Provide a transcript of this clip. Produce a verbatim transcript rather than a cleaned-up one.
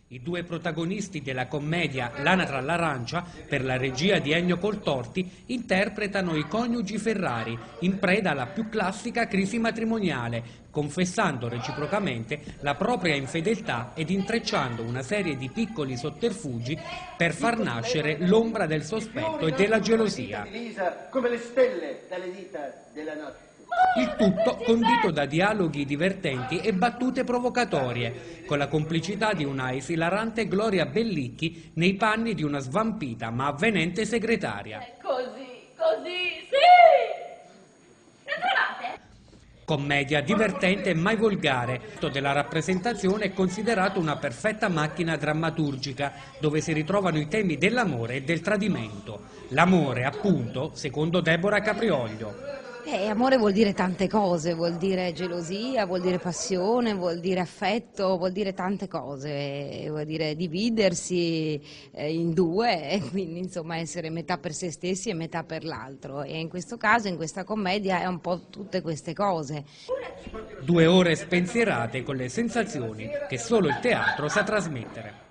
I due protagonisti della commedia L'anatra all'arancia, per la regia di Ennio Coltorti, interpretano i coniugi Ferrari, in preda alla più classica crisi matrimoniale, confessando reciprocamente la propria infedeltà ed intrecciando una serie di piccoli sotterfugi per far nascere l'ombra del sospetto e della gelosia. Come le stelle dalle dita della notte. Il tutto condito da dialoghi divertenti e battute provocatorie, con la complicità di una esilarante Gloria Bellicchi nei panni di una svampita ma avvenente segretaria. È così, così, sì! La trovate? Commedia divertente e mai volgare. Il della rappresentazione è considerato una perfetta macchina drammaturgica, dove si ritrovano i temi dell'amore e del tradimento. L'amore, appunto, secondo Deborah Caprioglio. Eh, amore vuol dire tante cose, vuol dire gelosia, vuol dire passione, vuol dire affetto, vuol dire tante cose, vuol dire dividersi eh, in due e quindi insomma essere metà per se stessi e metà per l'altro, e in questo caso, in questa commedia, è un po' tutte queste cose. Due ore spensierate con le sensazioni che solo il teatro sa trasmettere.